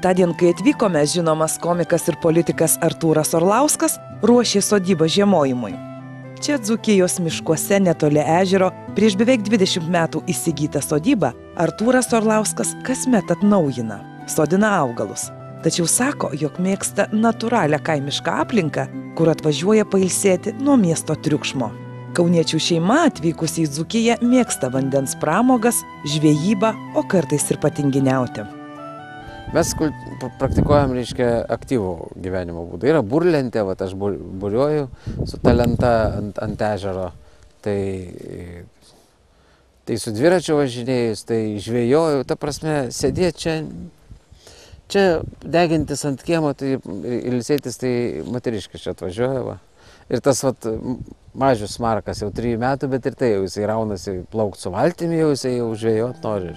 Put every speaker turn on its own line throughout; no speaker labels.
Tądien, kai atvykome, žinomas komikas ir politikas Artūras Orlauskas ruošė sodybą žiemojimui. Čia Dzūkijos miškuose netoli ežero prieš beveik 20 metų įsigytą sodybą Artūras Orlauskas kasmet atnaujina, sodina augalus. Tačiau sako, jog mėgsta natūralią kaimišką aplinką, kur atvažiuoja pailsėti nuo miesto triukšmo. Kauniečių šeima atvykusi į Dzūkiją mėgsta vandens pramogas, žvejybą, o kartais ir patinginiauti.
Mes praktikuojam, reiškia, aktyvų gyvenimo būdą. Yra burlentė, aš buriuoju su ta lenta ant ežero. Tai su dviračiu važinėjus, tai žvejoju, ta prasme, sėdėti čia degintis ant kiemo, tai ilsėtis, tai moteriškas čia atvažiuoja. Va. Ir tas mažius Markas jau 3 metų, bet ir tai jau jisai raunasi plaukti su valtimi, jau jisai jau žvejot nori.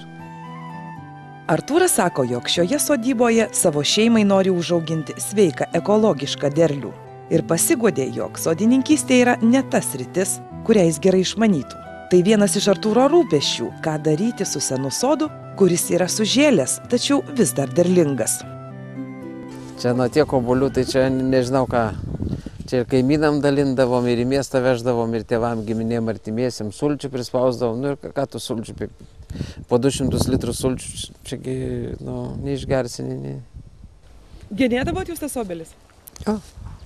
Artūras sako, jog šioje sodyboje savo šeimai nori užauginti sveiką ekologišką derlių. Ir pasiguodė, jog sodininkystė yra ne tas sritis, kurią jis gerai išmanytų. Tai vienas iš Artūro rūpesčių, ką daryti su senu sodu, kuris yra sužėlęs, tačiau vis dar derlingas.
Čia nuo tiek obuolių, tai čia nežinau ką. Čia ir kaimynam dalindavom, ir į miestą veždavom, ir tėvam, giminėm, artimiesiem sulčių prispausdavom. Nu ir ką tu sulčių, po 200 litrų sulčių, čiagi, neišgersi.
Genėdavot jūs tas obelis?
Jo.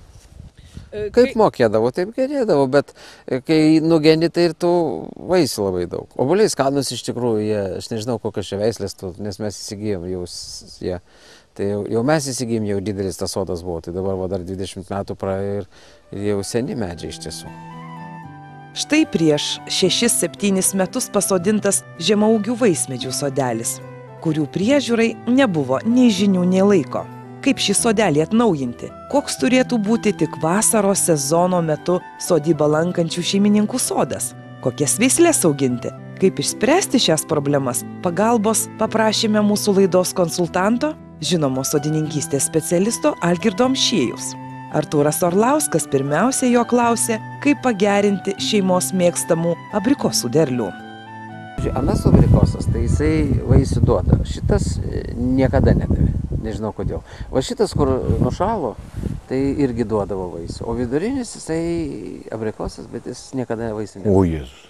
Kaip mokėdavo, taip genėdavo, bet kai nugeni, tai ir tų vaisių labai daug. Obuoliai skanus iš tikrųjų, aš nežinau kokios čia veislės, nes mes įsigijom jau jie. Tai jau mes įsigijom, jau didelis tas sodas buvo, tai dabar dar 20 metų praėjo ir jau seni medžiai iš tiesų.
Štai prieš 6-7 metus pasodintas žemaūgių vaismedžių sodelis, kurių priežiūrai nebuvo nei žinių, nei laiko. Kaip šį sodelį atnaujinti? Koks turėtų būti tik vasaros sezono metu sodybą lankančių šeimininkų sodas? Kokias veisles auginti? Kaip išspręsti šias problemas? Pagalbos paprašėme mūsų laidos konsultanto, žinomo sodininkystės specialisto Algirdo Amšiejus. Artūras Orlauskas pirmiausia jo klausė, kaip pagerinti šeimos mėgstamų abrikosų derlių.
Anas abrikosas, tai jisai vaisių duoda. Šitas niekada nedavė, nežinau kodėl. Va šitas, kur nušalo, tai irgi duodavo vaisių. O vidurinis jisai abrikosas, bet jis niekada vaisių nedavė.
O Jėzus.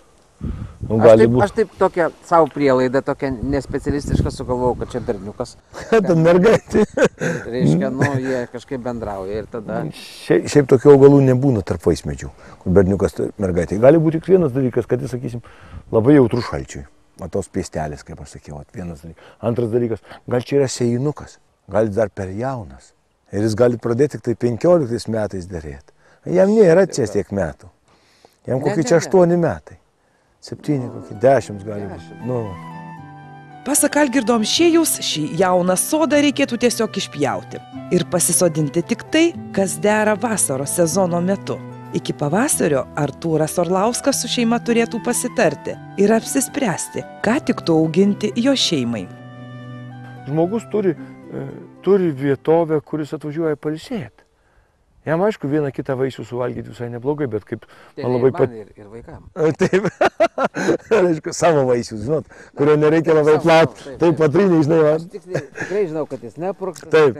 Aš taip tokią savo prielaidą, tokią nespecialistišką sugalvojau, kad čia berniukas.
Ta mergaitė.
Reiškia, jie kažkaip bendrauja ir tada...
Šiaip tokių augalų nebūna tarp vaismedžių, kur berniukas mergaitė. Gali būti tik vienas dalykas, kad jis, sakysim, labai jautrus šalčiui. Matos piestelės, kaip aš sakiau, vienas dalykas. Antras dalykas, gal čia yra sėjinukas, gal dar per jaunas. Ir jis gali pradėti tik tai 15 metais derėti. Jam nėra čia tiek metų. Jam kokie čia 8 metai. 7, kokie 10 gali būti.
Pasak Algirdo Amšiejaus, šį jauną sodą reikėtų tiesiog išpjauti ir pasisodinti tik tai, kas dera vasaros sezono metu. Iki pavasario Artūras Orlauskas su šeima turėtų pasitarti ir apsispręsti, ką tiktų auginti jo šeimai.
Žmogus turi vietovę, kuris atvažiuoja pailsėti. Jam aišku, vieną kitą vaisių suvalgyti visai neblogai, bet kaip man labai
ir vaikam.
Taip, reiškia, savo vaisių, žinot, kurio nereikia labai plauti. Taip, patrinė, žinai, man.
Aš tikrai žinau, kad jis neprūksta.
Taip.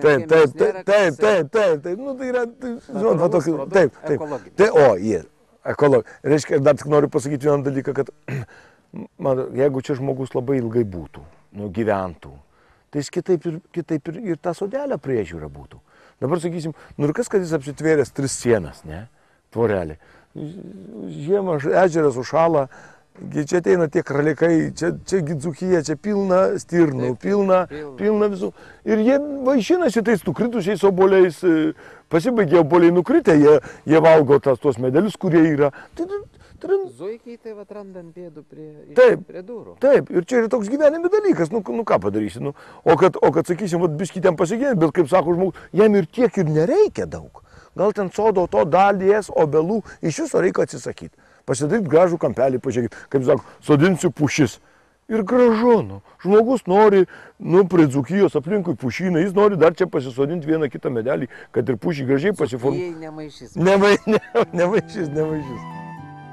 Nu, tai yra, žinot, va tokį, taip. Ekologiškai. Reiškia, dar tik noriu pasakyti vieną dalyką, kad, jeigu čia žmogus labai ilgai būtų, gyventų, tai jis kitaip ir tą sodelę priežiūrą būtų. Dabar sakysim, ir kas, kad jis apsitvėręs 3 sienas, ne, tvorelį. Žiemą ežeras užšąla, čia ateina tie kralikai, čia Dzūkija, čia pilna stirnų, pilna visų. Ir jie vaišinasi tais nukritusiais obuoliais, pasibaigė obuoliai nukritę, jie valgo tuos medelius, kurie yra.
Zuikiai tai atrandant pėdų prie durų.
Taip, ir čia yra toks gyvenime dalykas, ką padarysi. O kad sakysim, biškį ten pasigėnė, bet kaip sako žmogus, jam ir tiek ir nereikia daug. Gal ten sodo to dalies, obelų, iš viso reikia atsisakyti. Pasidaryti gražų kampelį, pažiūrėkit, kaip sako, sodinsiu pušis. Ir gražu, žmogus nori, prie Dzūkijos aplinkui pušyną, jis nori dar čia pasisodinti vieną kitą medelį, kad ir pušį gražiai pasiformuotų. Nemaišys.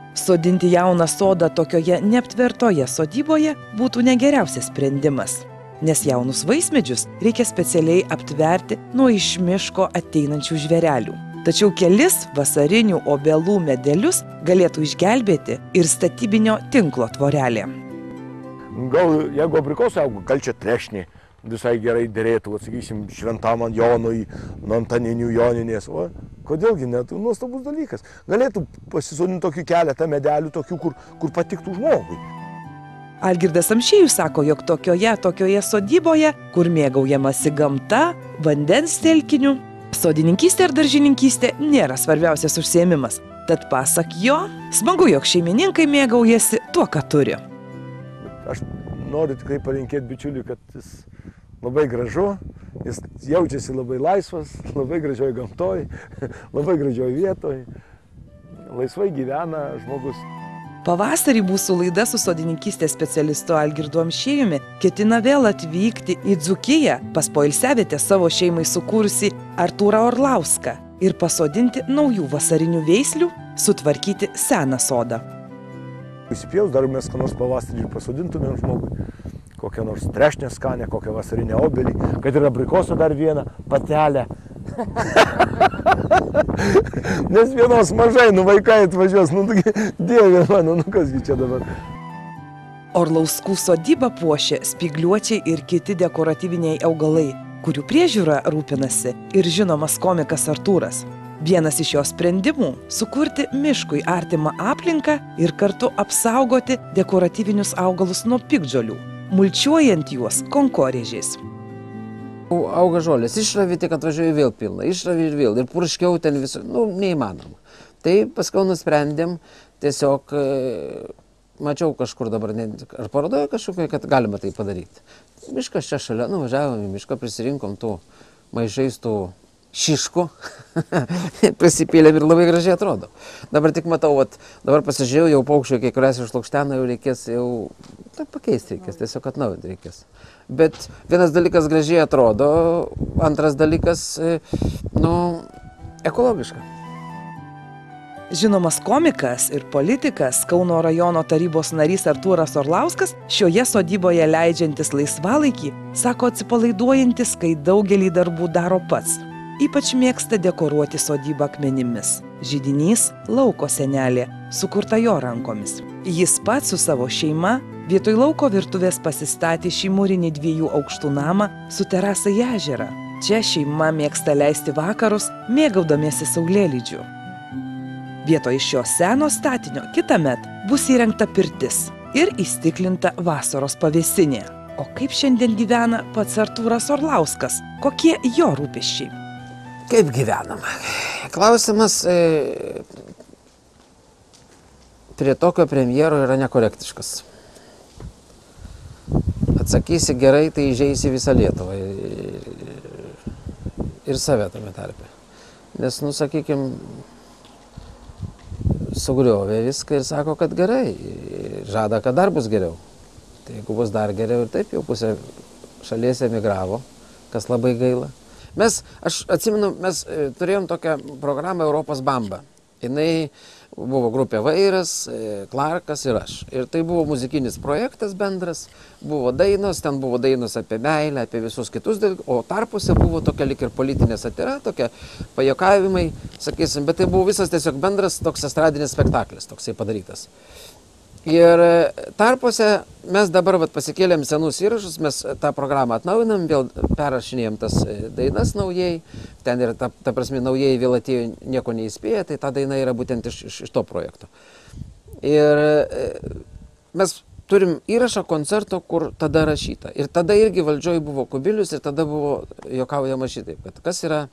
Sodinti jauną sodą tokioje neaptvertoje sodyboje būtų negeriausias sprendimas. nes jaunus vaismedžius reikia specialiai aptverti nuo iš miško ateinančių žvėrelių. Tačiau kelis vasarinių obelų medelius galėtų išgelbėti ir statybinio tinklo tvorelė.
Gal jeigu abrikosai auga, gal čia trešnė visai gerai derėtų, sakysim, šventam ant Jonui, Antaninių Joninės. O kodėlgi net, nuostabus dalykas. Galėtų pasisodinti tokį keletą medelių, tokių, kur patiktų žmogui.
Algirdas Amšiejus sako, jog tokioje sodyboje, kur mėgaujamasi gamta, vandens telkiniu, sodininkystė ir daržininkystė nėra svarbiausias užsiėmimas. Tad pasak jo, smagu, jog šeimininkai mėgaujasi tuo, ką turi.
Aš noriu tikrai palinkėti bičiuliui, kad jis labai gražu, jis jaučiasi labai laisvas, labai gražioj gamtoj, labai gražioj vietoj, laisvai gyvena žmogus.
Pavasarį mūsų laida su sodininkystės specialistu Algirdu Amšiejumi ketina vėl atvykti į Dzūkiją pas poilsiavietę savo šeimai sukūrusi Artūrą Orlauską ir pasodinti naujų vasarinių veislių, sutvarkyti seną sodą.
Įsipjaus, dar mes ką nors pavasarį ir pasodintumėm žmogui, kokią nors trešnę skanę, kokią vasarinę obelį, kad ir abrikosą dar vieną patelę. Nes vienos mažai, vaikai atvažiuos, dieve mano, kasgi čia dabar.
Orlauskų sodybą puošia spygliuočiai ir kiti dekoratyviniai augalai, kurių priežiūra rūpinasi ir žinomas komikas Artūras. Vienas iš jo sprendimų – sukurti miškui artimą aplinką ir kartu apsaugoti dekoratyvinius augalus nuo piktžolių, mulčiuojant juos konkorėžiais.
Auga žolės, išravi tik atvažiuoju vėl pilna, išravi ir vėl, ir purškiau ten visur, neįmanoma. Tai paskui nusprendėm, tiesiog mačiau kažkur dabar, ar parodoje kažkokiai, kad galima tai padaryti. Miškas čia šalia, nuvažiavom į mišką, prisirinkom tų maišais tų šiškų, prisipėlėm ir labai gražiai atrodo. Dabar tik matau, dabar pasižiūrėjau, jau paukščių, kai kurias išlukštena, jau reikės, pakeisti reikės, tiesiog atnaujinti reikės. Bet vienas dalykas gražiai atrodo, antras dalykas, ekologiška.
Žinomas komikas ir politikas, Kauno rajono tarybos narys Artūras Orlauskas, šioje sodyboje leidžiantis laisvalaikį, sako atsipalaiduojantis, kai daugelį darbų daro pats. Ypač mėgsta dekoruoti sodybą akmenimis. Židinys lauko senelė, sukurta jo rankomis. Jis pats su savo šeima vietoj lauko virtuvės pasistatė šį mūrinį 2 aukštų namą su terasa į ežerą. Čia šeima mėgsta leisti vakarus, mėgaudamiesi saulėlydžiu. Vietoj šio seno statinio kitąmet bus įrengta pirtis ir įstiklinta vasaros pavėsinė. O kaip šiandien gyvena pats Artūras Orlauskas? Kokie jo rūpesčiai?
Kaip gyvenama? Klausimas prie tokio premjero yra nekorektiškas. Atsakysi gerai, tai įžeisi visą Lietuvą ir save tame tarpe. Nes, sakykime, sugriovė viską ir sako, kad gerai, žada, kad dar bus geriau. Tai jeigu bus dar geriau ir taip jau pusė šalies emigravo, kas labai gaila. Aš atsimenu, mes turėjom tokią programą Europos Bamba. Jinai buvo grupė Vairas, Clarkas ir aš. Ir tai buvo muzikinis projektas bendras, buvo dainos, ten buvo dainos apie meilę, apie visus kitus dalykus, o tarpuose buvo tokia lik ir politinė satira, tokia pajuokavimai, sakysim, bet tai buvo visas tiesiog bendras toks estradinis spektaklis, toksai padarytas. Ir tarpuose mes dabar pasikėlėm senus įrašus, mes tą programą atnaujinam, vėl perrašinėjom tas dainas naujai, ten ir ta prasme naujai vėl atėjo nieko neįspėję, tai ta daina yra būtent iš to projekto. Ir mes turim įrašą koncerto, kur tada rašyta. Ir tada irgi valdžioj buvo Kubilius ir tada buvo juokaujama šitaip, kad kas yra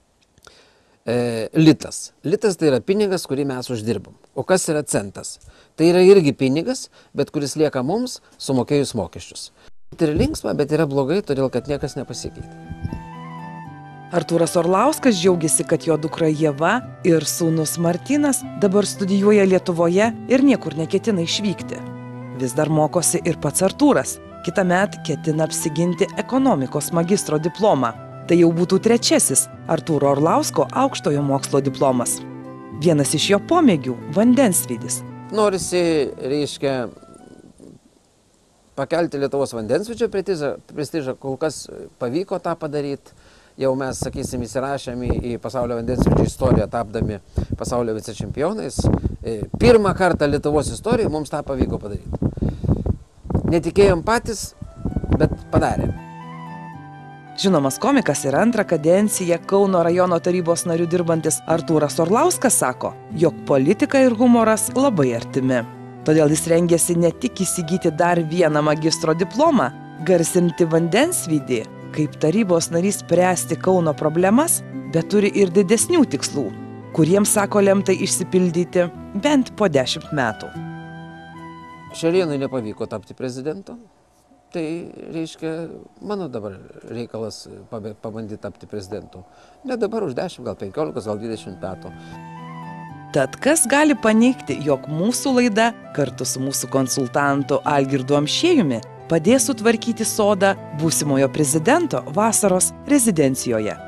litas. Litas tai yra pinigas, kurį mes uždirbam. O kas yra centas? Tai yra irgi pinigas, bet kuris lieka mums sumokėjus mokesčius. Tai yra linksma, bet yra blogai, todėl kad niekas nepasikeitė.
Artūras Orlauskas džiaugiasi, kad jo dukra Ieva ir sūnus Martynas dabar studijuoja Lietuvoje ir niekur neketina išvykti. Vis dar mokosi ir pats Artūras. Kitąmet ketina apsiginti ekonomikos magistro diplomą. Tai jau būtų 3. Artūro Orlausko aukštojo mokslo diplomas. Vienas iš jo pomėgių – vandensvydis.
Norisi, reiškia, pakelti Lietuvos vandensvydžio prestižą, kol kas pavyko tą padaryti. Jau mes, sakysim, įsirašėm į pasaulio vandensvydžio istoriją, tapdami pasaulio vicečempionais. Pirmą kartą Lietuvos istorijoje mums tą pavyko padaryti. Netikėjom patys, bet padarėm.
Žinomas komikas ir antrą kadenciją Kauno rajono tarybos nariu dirbantis Artūras Orlauskas sako, jog politika ir humoras labai artimi. Todėl jis rengėsi ne tik įsigyti dar vieną magistro diplomą, garsinti vandensvydį, kaip tarybos narys spręsti Kauno problemas, bet turi ir didesnių tikslų, kuriems, sako, lemta išsipildyti bent po 10 metų.
Šerėnui nepavyko tapti prezidentu. Tai reiškia, mano dabar reikalas pabandyti tapti prezidentu. Ne dabar, už 10, gal 15, gal 20 metų.
Tad kas gali paneigti, jog mūsų laida kartu su mūsų konsultantu Algirdu Amšiejumi padės sutvarkyti sodą būsimojo prezidento vasaros rezidencijoje.